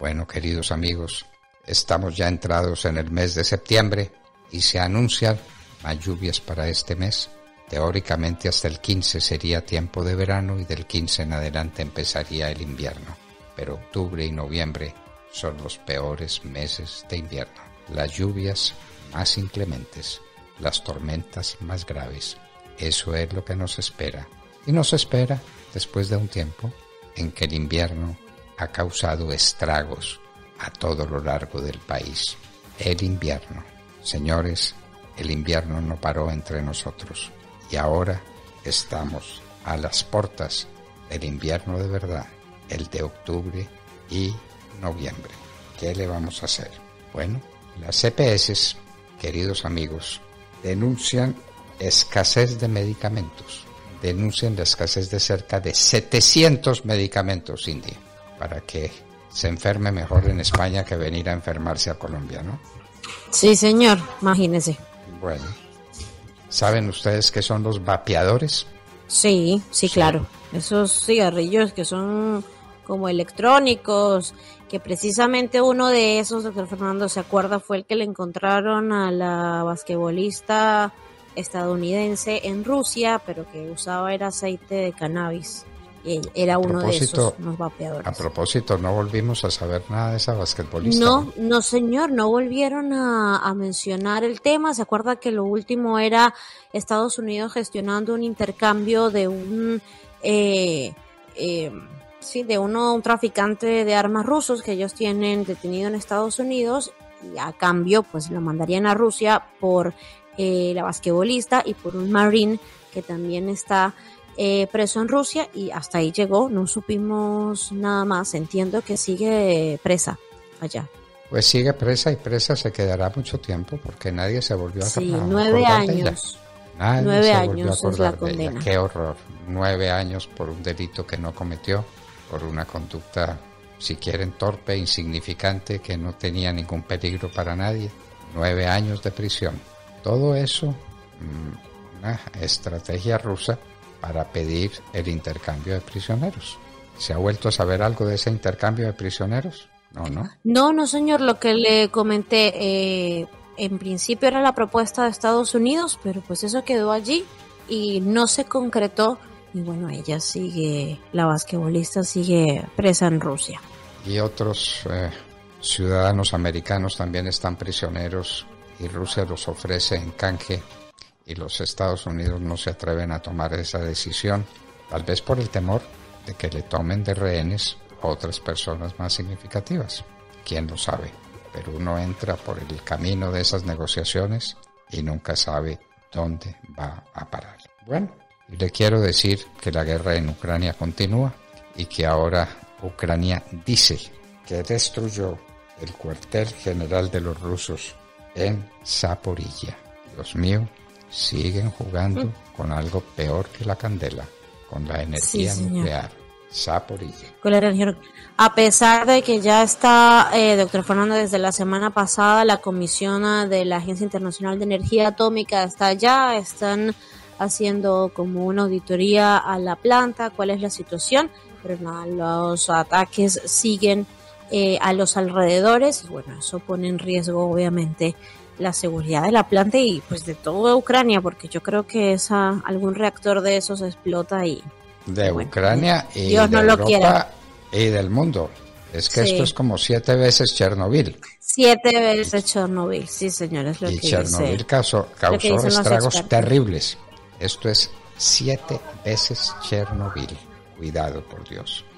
Bueno, queridos amigos, estamos ya entrados en el mes de septiembre y se anuncian más lluvias para este mes. Teóricamente hasta el 15 sería tiempo de verano y del 15 en adelante empezaría el invierno. Pero octubre y noviembre son los peores meses de invierno. Las lluvias más inclementes, las tormentas más graves. Eso es lo que nos espera. Y nos espera después de un tiempo en que el invierno ha causado estragos a todo lo largo del país. El invierno. Señores, el invierno no paró entre nosotros. Y ahora estamos a las puertas del invierno de verdad, el de octubre y noviembre. ¿Qué le vamos a hacer? Bueno, las EPS, queridos amigos, denuncian escasez de medicamentos. Denuncian la escasez de cerca de 700 medicamentos, Cindy, para que se enferme mejor en España que venir a enfermarse a Colombia, ¿no? Sí, señor, imagínese. Bueno, ¿saben ustedes qué son los vapeadores? Sí, claro. Esos cigarrillos que son como electrónicos, que precisamente uno de esos, doctor Fernando, ¿se acuerda? Fue el que le encontraron a la basquetbolista estadounidense en Rusia, pero que usaba era aceite de cannabis. Y era uno de esos, unos vapeadores. A propósito, ¿no volvimos a saber nada de esa basquetbolista? No, señor, no volvieron a mencionar el tema. ¿Se acuerda que lo último era Estados Unidos gestionando un intercambio de un traficante de armas rusos que ellos tienen detenido en Estados Unidos, y a cambio pues lo mandarían a Rusia por la basquetbolista y por un marine que también está preso en Rusia, y hasta ahí llegó, no supimos nada más. Entiendo que sigue presa allá. Pues sigue presa, y presa se quedará mucho tiempo porque nadie se volvió a acordar. Sí, 9 años. 9 años es la condena. Qué horror. 9 años por un delito que no cometió, por una conducta, si quieren, torpe, insignificante, que no tenía ningún peligro para nadie. 9 años de prisión. Todo eso, una estrategia rusa para pedir el intercambio de prisioneros. ¿Se ha vuelto a saber algo de ese intercambio de prisioneros? No, señor. Lo que le comenté, en principio era la propuesta de Estados Unidos, pero pues eso quedó allí y no se concretó. Y bueno, la basquetbolista sigue presa en Rusia. Y otros ciudadanos americanos también están prisioneros y Rusia los ofrece en canje, y los Estados Unidos no se atreven a tomar esa decisión, tal vez por el temor de que le tomen de rehenes a otras personas más significativas. ¿Quién lo sabe? Pero uno entra por el camino de esas negociaciones y nunca sabe dónde va a parar. Bueno, y le quiero decir que la guerra en Ucrania continúa y que ahora Ucrania dice que destruyó el cuartel general de los rusos en Zaporilla. Dios mío, siguen jugando con algo peor que la candela, con la energía nuclear. Zaporilla. Con la energía, a pesar de que ya está, doctor Fernando, desde la semana pasada la comisión de la Agencia Internacional de Energía Atómica está allá, están haciendo como una auditoría a la planta, cuál es la situación, pero nada, los ataques siguen a los alrededores, y bueno, eso pone en riesgo obviamente la seguridad de la planta y pues de toda Ucrania, porque yo creo que algún reactor de esos explota y Ucrania y Dios de no lo Europa quiera. Y del mundo. Es que esto es como 7 veces Chernobyl. 7 veces Chernobyl, sí, señores, lo y que Chernobyl dice, causó dicen estragos terribles. Esto es 7 veces Chernobyl. Cuidado, por Dios.